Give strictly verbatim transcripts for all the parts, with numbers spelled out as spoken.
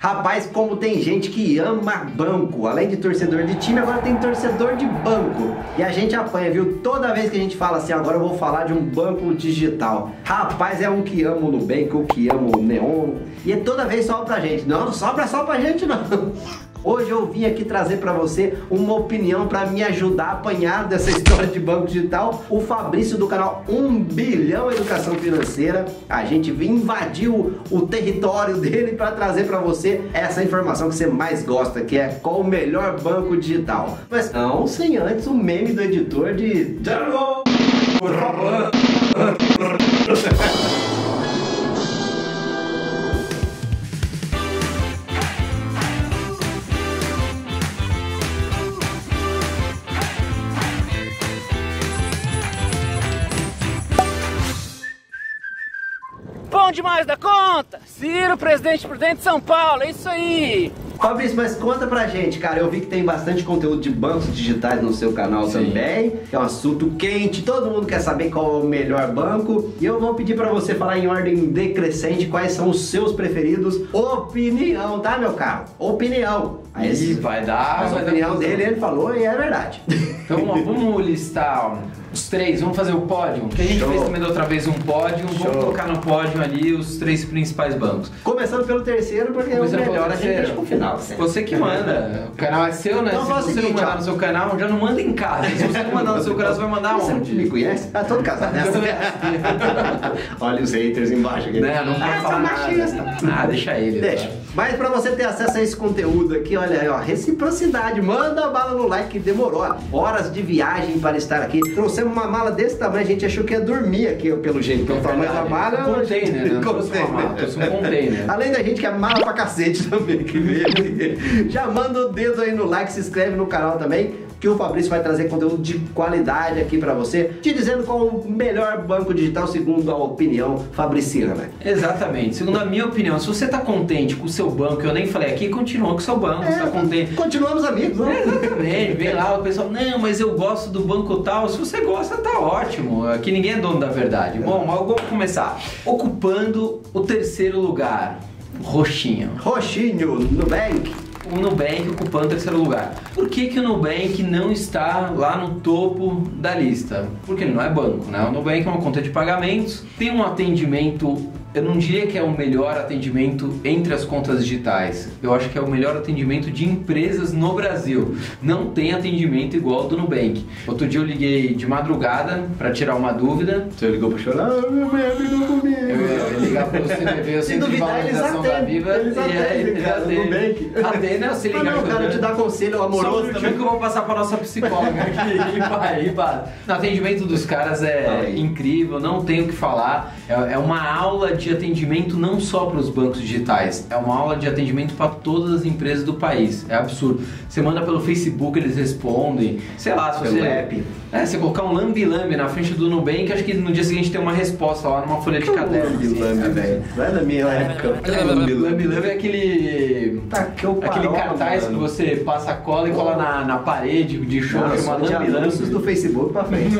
Rapaz, como tem gente que ama banco, além de torcedor de time, agora tem torcedor de banco. E a gente apanha, viu? Toda vez que a gente fala assim, agora eu vou falar de um banco digital. Rapaz, é um que ama o Nubank, um que ama o Neon. E toda vez sobra pra gente. Não, não sobra só pra gente, não. Hoje eu vim aqui trazer para você uma opinião para me ajudar a apanhar dessa história de banco digital. O Fabrício do canal um bilhão Educação Financeira. A gente invadiu o território dele para trazer para você essa informação que você mais gosta, que é qual o melhor banco digital. Mas não sem antes o meme do editor de... Bom demais da conta! Ciro, presidente prudente de São Paulo, é isso aí! Fabrício, mas conta pra gente, cara, eu vi que tem bastante conteúdo de bancos digitais no seu canal. Sim. Também, é um assunto quente, todo mundo quer saber qual é o melhor banco, e eu vou pedir pra você falar em ordem decrescente quais são os seus preferidos. Opinião, tá, meu caro? Opinião. Aí esse, vai dar... A opinião dele, ele falou e é verdade. Então vamos listar os três, vamos fazer o pódio, que a gente Show. fez também da outra vez um pódio, Show. vamos colocar no pódio ali os três principais bancos. Começando pelo terceiro, porque Começando é o melhor, a gente deixa pro final. Sempre. Você que manda, o canal é seu, né? Então, se você seguinte, não mandar ó. no seu canal, já não manda em casa. Se você não mandar no seu canal, você vai mandar você onde? Você me conhece? Ah, todo casado nessa. Olha os haters embaixo aqui. Não, não pode falar nada. Ah, deixa ele. Deixa. Tá? Mas pra você ter acesso a esse conteúdo aqui, olha aí, ó, reciprocidade, manda a bala no like que demorou, ó, horas de viagem para estar aqui. Trouxemos uma mala desse tamanho, a gente achou que ia dormir aqui, pelo jeito, pelo tamanho da mala. Um container, né? Trouxe um container. Além da gente que é mala pra cacete também, que veio. Já manda o dedo aí no like, se inscreve no canal também, que o Fabrício vai trazer conteúdo de qualidade aqui pra você, te dizendo qual o melhor banco digital segundo a opinião fabriciana, né? Exatamente, segundo a minha opinião, se você tá contente com o seu banco, eu nem falei aqui, continua com o seu banco, é, você tá contente. Continuamos amigos, né? É, exatamente, vem lá o pessoal, não, mas eu gosto do banco tal, se você gosta, tá ótimo, aqui ninguém é dono da verdade. Bom, mas vamos começar. Ocupando o terceiro lugar, roxinho. Roxinho, Nubank. O Nubank ocupando o terceiro lugar. Por que que o Nubank não está lá no topo da lista? Porque ele não é banco, né? O Nubank é uma conta de pagamentos, tem um atendimento, eu não diria que é o melhor atendimento entre as contas digitais. Eu acho que é o melhor atendimento de empresas no Brasil. Não tem atendimento igual ao do Nubank. Outro dia eu liguei de madrugada para tirar uma dúvida. Você ligou para chorar? Ah, meu bem brigou comigo. Eu ia ligar para o C V V, o Centro de Valorização da Viva. Eles atendem, cara, no Nubank. Atendem, não, se ligar. Ah, não, cara, te dá conselho amoroso também. também. Que eu vou passar para nossa psicóloga aqui. E vai, e vai. O atendimento dos caras é incrível, não tenho o que falar. É uma aula de de atendimento não só para os bancos digitais, é uma aula de atendimento para todas as empresas do país, é absurdo. Você manda pelo Facebook, eles respondem, sei lá, se você... Pelo app. É, você colocar um lambi-lambi na frente do Nubank, acho que no dia seguinte tem uma resposta lá numa folha de caderno. Lambi-lambi, velho. Vai na minha época. Lambi-lambi é aquele... Tá, que eu aquele cartaz que você passa a cola e cola na, na parede de show, que uma lambi-lambi. Do Facebook pra frente.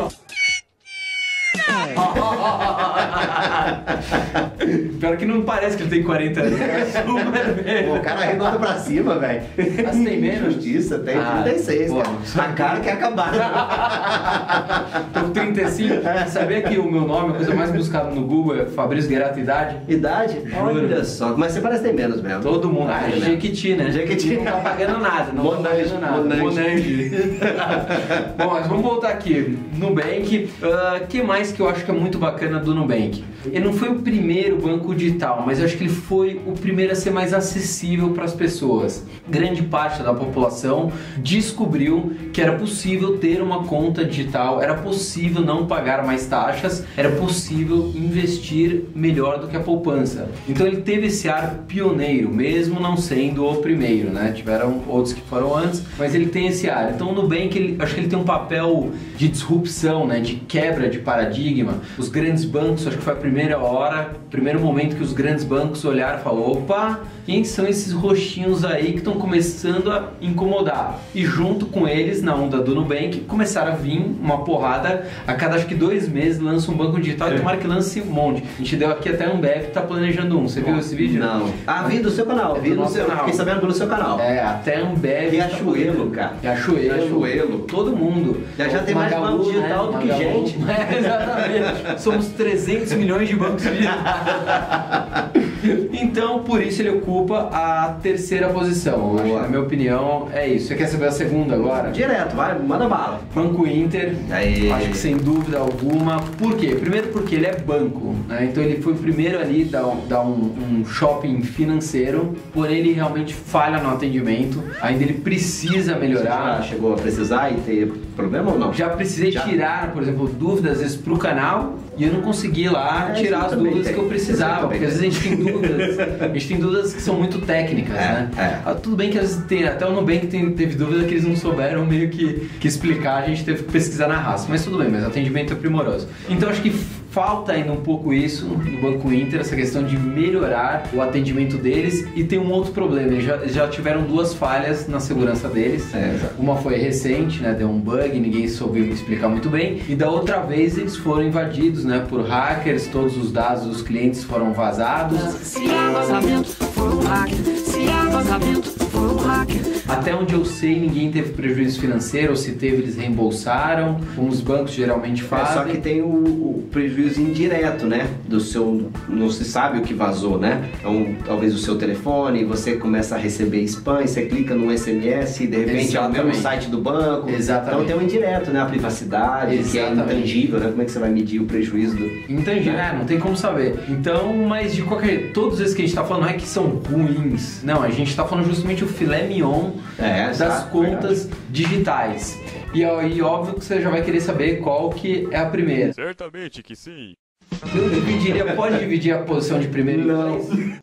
Pior que não parece que ele tem quarenta anos. Pô, o cara arredonda pra cima, velho. Mas tem menos? Justiça, tem ah, trinta e seis, pô, cara. A cara quer acabar. Tô com trinta e cinco. Sabia que o meu nome, a coisa mais buscada no Google é Fabrício Guerato Idade? Idade? Olha só, mas você parece que tem menos mesmo. Todo mundo. Ah, é Jequiti, né? Jequiti. Não tá pagando nada, não Monange, tá pagando nada. Monange. Bom, mas vamos voltar aqui. Nubank, o uh, que mais que eu acho que é muito bacana do Nubank? Ele não foi o primeiro banco digital, mas eu acho que ele foi o primeiro a ser mais acessível para as pessoas. Grande parte da população descobriu que era possível ter uma conta digital, era possível não pagar mais taxas, era possível investir melhor do que a poupança. Então ele teve esse ar pioneiro, mesmo não sendo o primeiro, né? Tiveram outros que foram antes, mas ele tem esse ar. Então o Nubank, ele, acho que ele tem um papel de disrupção, né? De quebra de paradigma. cima. Os grandes bancos, acho que foi a primeira hora, primeiro momento que os grandes bancos olharam e falaram, opa, quem são esses roxinhos aí que estão começando a incomodar? E junto com eles, na onda do Nubank, começaram a vir uma porrada, a cada acho que dois meses lança um banco digital é. e tomara que lance um monte. A gente deu aqui até um Ambev que tá planejando um, você viu esse vídeo? Não. Ah, vi do seu canal, vi do seu canal. Fiquei sabendo pelo seu canal. É, até Ambev. Riachuelo, cara. Riachuelo. Riachuelo. Todo mundo. Já, já tem mais banco digital né? do que Magalu. gente. É, exatamente. Somos trezentos milhões de bancos digitais. Então, por isso ele ocupa a terceira posição. Acho, na minha opinião, é isso. Você quer saber a segunda agora? Direto, vai, manda bala. Banco Inter. Aí. Acho que sem dúvida alguma. Por quê? Primeiro porque ele é banco, né? Então ele foi o primeiro ali a dar, dar um, um shopping financeiro, porém ele realmente falha no atendimento. Ainda ele precisa melhorar. Você já chegou a precisar e ter problema ou não? Já precisei já. tirar, por exemplo, dúvidas às vezes pro canal e eu não consegui lá é, tirar as dúvidas tem. que eu precisava, porque às vezes a gente tem dúvidas, a gente tem dúvidas que são muito técnicas, é, né? É. Ah, tudo bem que às vezes tem, até o Nubank tem, teve dúvida que eles não souberam meio que, que explicar, a gente teve que pesquisar na raça, mas tudo bem, mas o atendimento é primoroso. Então acho que falta ainda um pouco isso no Banco Inter, essa questão de melhorar o atendimento deles, e tem um outro problema, eles já, já tiveram duas falhas na segurança deles, é, uma foi recente, né, deu um bug, ninguém soube explicar muito bem, e da outra vez eles foram invadidos, né, por hackers, todos os dados dos clientes foram vazados. Se há vazamento, for um hacker. Se há vazamento, for um hacker. Até onde eu sei, ninguém teve prejuízo financeiro, ou se teve, eles reembolsaram, como os bancos geralmente fazem. É, só que tem o, o prejuízo indireto, né? Do seu, não se sabe o que vazou, né? Então, talvez o seu telefone, você começa a receber spam, e você clica num S M S e de repente Exatamente. é o mesmo site do banco. Exatamente. Então tem o indireto, né? A privacidade, Exatamente. que é intangível, né? Como é que você vai medir o prejuízo do... Intangível, é, não tem como saber. Então, mas de qualquer... Todos esses que a gente tá falando não é que são ruins. Não, a gente tá falando justamente o filé mignon é, das exato, contas verdade. digitais. E aí, óbvio que você já vai querer saber qual que é a primeira. Certamente que sim. Eu dividiria, pode dividir a posição de primeiro e Não.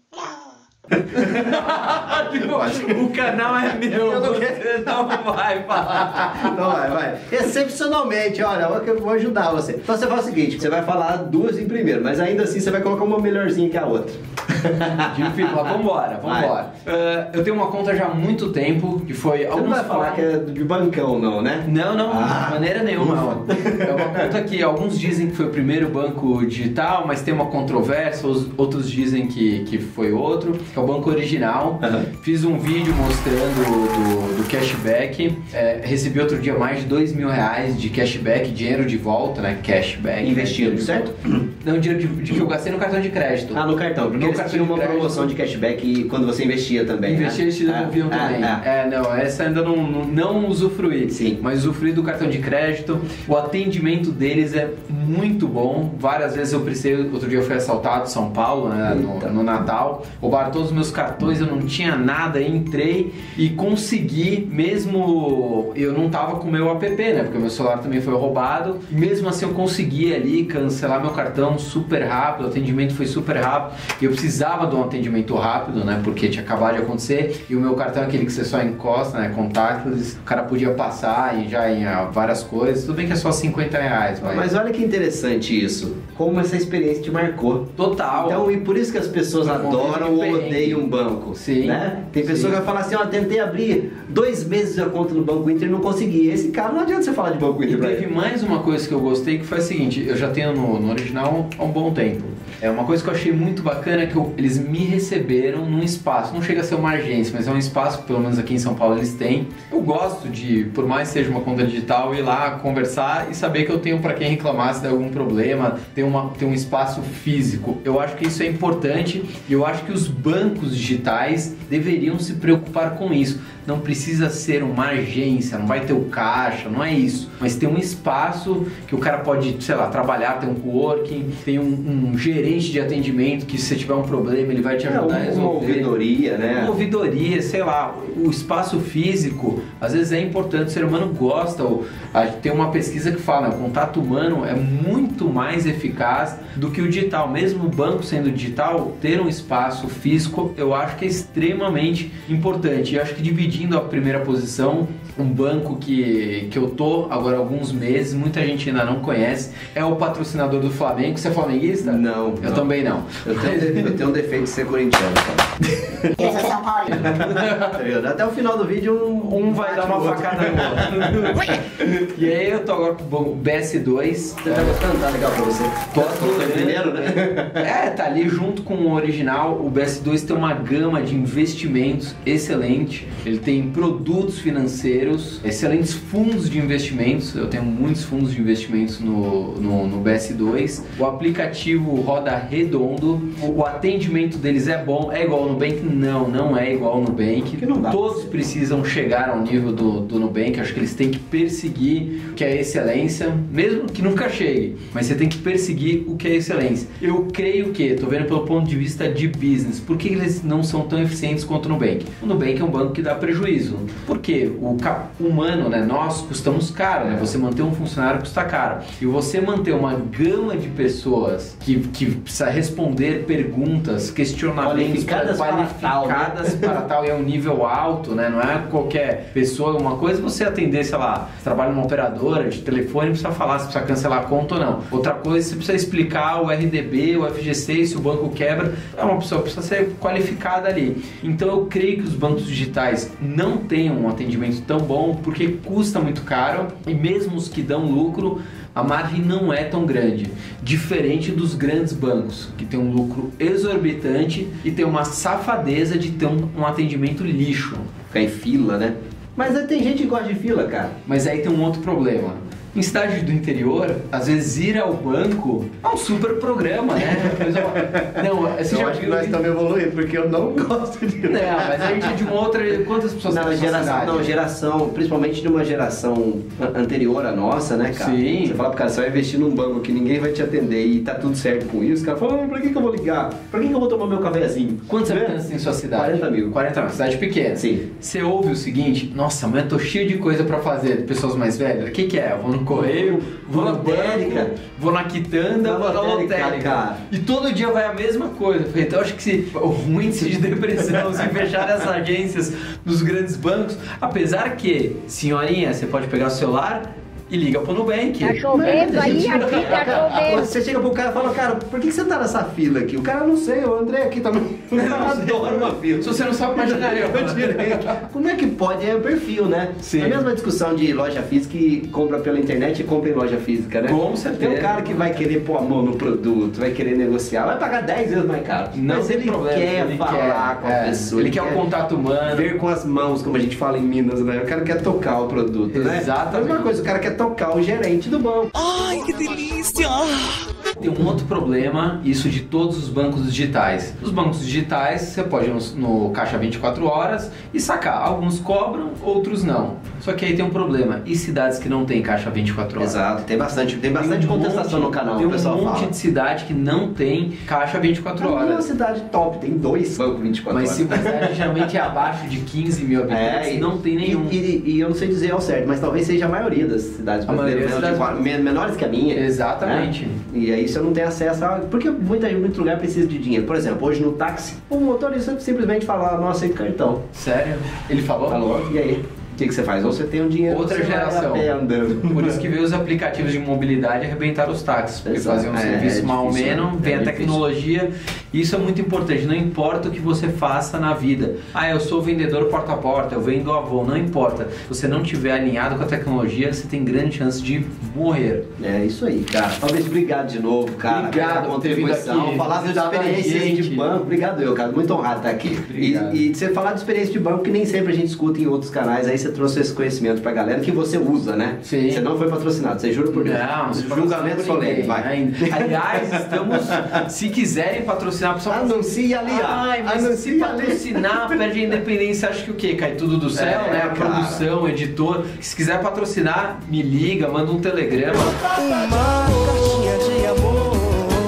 O canal é meu, eu não, você não vai falar. Não vai, vai. Excepcionalmente, olha, eu vou ajudar você. Então você faz o seguinte, você vai falar duas em primeiro, mas ainda assim você vai colocar uma melhorzinha que a outra. Difícil, mas vambora, vambora. Uh, eu tenho uma conta já há muito tempo, que foi... Você não vai falar que é de bancão não, né? Não, não, ah, de maneira nenhuma. É uma conta que alguns dizem que foi o primeiro banco digital, mas tem uma controvérsia, os outros dizem que, que foi outro, que é o banco original. Uhum. Fiz um vídeo mostrando do, do cashback, é, recebi outro dia mais de dois mil reais de cashback, dinheiro de volta, né? Cashback. Investido, né? Certo? Não, dinheiro de, de que eu gastei no cartão de crédito. Ah, no cartão, porque eles tinham uma crédito. promoção de cashback quando você investia também, Investia, né? eles te devolviam ah, também. Ah, ah. É, não, essa ainda não, não, não usufruí. Sim. Mas usufruí do cartão de crédito. O atendimento deles é muito bom. Várias vezes eu precisei, outro dia eu fui assaltado em São Paulo, né, no, no Natal. Roubaram todos os meus cartões, eu não tinha nada, entrei e consegui, mesmo eu não tava com o meu app, né, porque o meu celular também foi roubado. Mesmo assim eu consegui ali cancelar meu cartão super rápido, o atendimento foi super rápido. E eu precisava de um atendimento rápido, né, porque tinha acabado de acontecer. E o meu cartão é aquele que você só encosta, né, contactless, o cara podia passar e já em várias coisas. Tudo bem que é só cinquenta reais, mas... Mas olha que interessante isso, como essa experiência te marcou. Total. Então, e por isso que as pessoas eu adoram ou odeiam um banco. Sim. Né? Tem pessoa Sim. que vai falar assim, ó, tentei abrir dois meses a conta no Banco Inter e não consegui. Esse cara, não adianta você falar de Banco Inter. E teve ele. mais uma coisa que eu gostei, que foi a seguinte, eu já tenho no, no original há um bom tempo. É uma coisa que eu achei muito bacana, que eu, eles me receberam num espaço, não chega a ser uma agência, mas é um espaço que pelo menos aqui em São Paulo eles têm. Eu gosto de, por mais que seja uma conta digital, ir lá conversar e saber que eu tenho para quem reclamar se der algum problema, ter, uma, ter um espaço físico. Eu acho que isso é importante e eu acho que os bancos digitais deveriam se preocupar com isso. Não precisa ser uma agência, não vai ter o caixa, não é isso. Mas tem um espaço que o cara pode, sei lá, trabalhar, tem um coworking, tem um, um gerente de atendimento que se você tiver um problema ele vai te ajudar é, a resolver. Uma ouvidoria, né? Uma ouvidoria, sei lá. O espaço físico, às vezes é importante, o ser humano gosta. Ou, tem uma pesquisa que fala, né, o contato humano é muito mais eficaz do que o digital. Mesmo o banco sendo digital, ter um espaço físico eu acho que é extremamente importante. E eu acho que dividindo a primeira posição, um banco que, que eu tô agora há alguns meses, muita gente ainda não conhece, é o patrocinador do Flamengo. Você é flamenguista? Não. Eu não. também não. Eu tenho, eu tenho um defeito de ser corintiano. Eu sou São Paulo. Até o final do vídeo um, Um vai dar uma facada no outro. E aí eu tô agora com o B S dois. Você tá gostando? Tá legal pra você? Tô Foi o primeiro, né? É, tá ali junto com o original. O B S dois tem uma gama de investimentos excelente. Ele tem produtos financeiros, excelentes fundos de investimentos. Eu tenho muitos fundos de investimentos no, no, no B S dois. O aplicativo roda redondo. O atendimento deles é bom. É igual ao Nubank? Não, não é igual ao Nubank. Que não dá. Todos precisam chegar ao nível do, do Nubank. Acho que eles têm que perseguir o que é excelência, mesmo que nunca chegue, mas você tem que perseguir o que é excelência. Eu creio que, tô vendo pelo ponto de vista de business, por que eles não são tão eficientes quanto o Nubank? O Nubank é um banco que dá prejuízo. Por quê? O cap humano, né? Nós custamos caro, né? Você manter um funcionário custa caro. E você manter uma gama de pessoas que, que precisa responder perguntas, questionamentos Qualificadas para tal, né? qualificadas para tal, e é um nível alto, né? Não é qualquer pessoa. Uma coisa é você atender, sei lá, você trabalha numa operadora de telefone, precisa falar se precisa cancelar a conta ou não. Outra coisa, você precisa explicar o R D B, o F G C, se o banco quebra. É uma pessoa que precisa ser qualificada ali. Então eu creio que os bancos digitais não tenham um atendimento tão bom porque custa muito caro, e mesmo os que dão lucro, a margem não é tão grande, diferente dos grandes bancos, que tem um lucro exorbitante e tem uma safadeza de ter um, um atendimento lixo. Ficar em fila, né? Mas aí tem gente que gosta de fila, cara. Mas aí tem um outro problema. Em cidade do interior, às vezes ir ao banco é um super programa, né? Não, você eu já acho que viu nós estamos evoluindo, porque eu não gosto de... Não, mas a gente é de uma outra... Quantas pessoas Não, tem na sua geração, cidade? não, geração, principalmente de uma geração anterior à nossa, né, cara? Sim. Você fala pro cara, você vai investir num banco que ninguém vai te atender e tá tudo certo com isso, o cara fala, ah, pra que que eu vou ligar? Pra que que eu vou tomar meu cafezinho? Quantos Né? habitantes tem em sua cidade? quarenta mil. quarenta mil, cidade pequena. Sim. Você ouve o seguinte, nossa, mas eu tô cheio de coisa pra fazer, de pessoas mais velhas. O que que é? Eu vou no correio, vou na Lotérica. banco, vou na quitanda, Na vou na lotérica, lotérica. cara. E todo dia vai a mesma coisa. Então eu acho que se, o índice de depressão, se fechar as agências dos grandes bancos, apesar que, senhorinha, você pode pegar o celular e liga pro Nubank. Tá chovendo aí, aqui tá chovendo. Você chega pro cara e fala, cara, por que você tá nessa fila aqui? O cara, não sei, o André aqui também. O cara adora uma fila. Se você não sabe, imagina eu. Como é que pode? É o perfil, né? Sim. É a mesma discussão de loja física e compra pela internet e compra em loja física, né? Com certeza. Tem um cara que vai querer pôr a mão no produto, vai querer negociar, vai pagar dez vezes mais caro. Não Mas tem ele problema, quer ele falar quer, com a é, pessoa. ele quer o contato humano. Ver com as mãos, como a gente fala em Minas, né? O cara quer tocar o produto, né? Exatamente. A mesma coisa, o cara quer tocar o gerente do banco. Ai, que delícia! Tem um outro problema, isso de todos os bancos digitais. Os bancos digitais, você pode ir no, no caixa vinte e quatro horas e sacar. Alguns cobram, outros não. Só que aí tem um problema. E cidades que não tem caixa vinte e quatro horas? Exato, tem bastante, tem bastante Tem um contestação monte- no canal, Tem o pessoal um monte fala. de cidade que não tem caixa vinte e quatro A minha horas. cidade top, tem dois bancos vinte e quatro Mas horas. se a cidade geralmente é abaixo de quinze mil habitantes, É, e- não tem nenhum. E, e- e eu não sei dizer ao certo, mas talvez seja a maioria das cidades A maioria brasileiras, das menores, cidades- de quatro- menores que a minha. Exatamente. Né? E aí você não tem acesso a... Porque muita, muito lugar precisa de dinheiro. Por exemplo, hoje no táxi, o motorista simplesmente fala, não aceito cartão. Sério? Ele falou? Falou, e aí? O que, que você faz? Ou você tem um dinheiro, Outra ou você geração. vai a pé andando. Por isso que veio os aplicativos de mobilidade arrebentaram os táxis, porque Exato. faziam um É, serviço é mal ou difícil, menos, né? vem É a difícil. tecnologia, e isso é muito importante, não importa o que você faça na vida. Ah, eu sou vendedor porta a porta, eu vendo avô, não importa. Se você não estiver alinhado com a tecnologia, você tem grande chance de morrer. É isso aí, cara. Fabrício, obrigado de novo, cara. Obrigado pela por ter vindo contribuição. aqui, Falar das visitado a experiências gente. de banco. Obrigado eu, cara. Muito honrado estar aqui. Obrigado. E, e você falar de experiência de banco que nem sempre a gente escuta em outros canais. Aí você trouxe esse conhecimento pra galera que você usa, né? Sim. Você não foi patrocinado, você jura por Deus. Não, não se Julgamento patrocina por solene, ninguém, vai. ainda. Aliás, estamos, se quiserem patrocinar, pessoal, Anuncia ali, ó. ai, mas se Anuncia ali. patrocinar, perde a independência, acha que o quê? Cai tudo do céu, É, né? A cara. produção, editor. Se quiser patrocinar, me liga, manda um telegrama. Uma cartinha de amor. O maior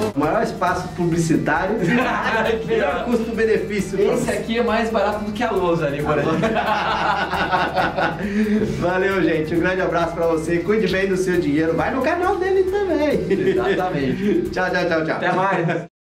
espaço publicitário, melhor custo-benefício. Esse aqui é mais barato do que a lousa ali, por exemplo. Valeu, gente. Um grande abraço pra você. Cuide bem do seu dinheiro. Vai no canal dele também. Exatamente. Tchau, tchau, tchau, tchau. Até mais.